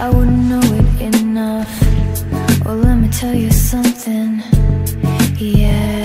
I wouldn't know it enough. Well, let me tell you something, yeah.